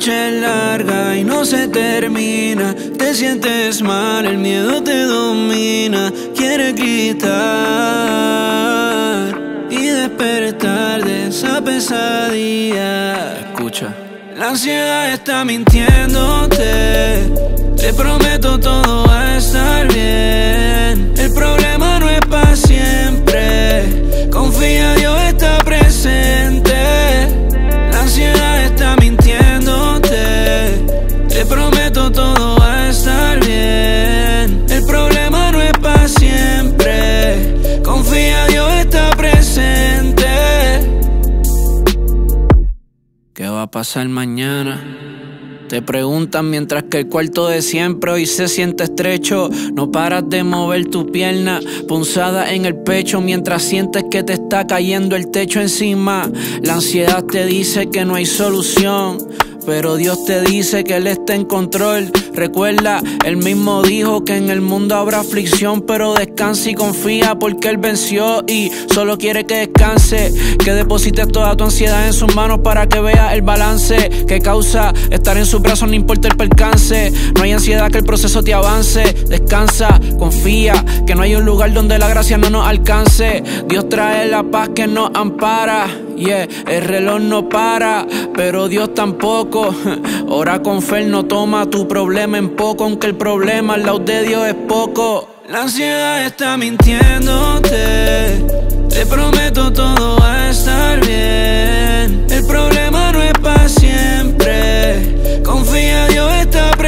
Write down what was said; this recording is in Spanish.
noche es larga y no se termina. Te sientes mal, el miedo te domina. Quieres gritar y despertar de esa pesadilla. Escucha. La ansiedad está mintiéndote. Te prometo todo va a estar bien. El problema no es para siempre. Confía, Dios está presente. La ansiedad está mintiéndote. Te prometo todo va a estar bien. El problema no es para siempre. Confía, Dios está presente. ¿Qué va a pasar mañana? Te preguntan mientras que el cuarto de siempre hoy se siente estrecho. No paras de mover tu pierna, punzada en el pecho, mientras sientes que te está cayendo el techo encima. La ansiedad te dice que no hay solución, pero Dios te dice que Él está en control. Recuerda, Él mismo dijo que en el mundo habrá aflicción, pero descansa y confía porque Él venció y solo quiere que descanse. Que deposites toda tu ansiedad en sus manos para que veas el balance que causa estar en sus brazos, no importa el percance. No hay ansiedad que el proceso te avance. Descansa, confía, que no hay un lugar donde la gracia no nos alcance. Dios trae la paz que nos ampara. Yeah, el reloj no para, pero Dios tampoco. Ora con fe, Él no toma tu problema en poco, aunque el problema al lado de Dios es poco. La ansiedad está mintiéndote. Te prometo todo va a estar bien. El problema no es para siempre. Confía, Dios está presente.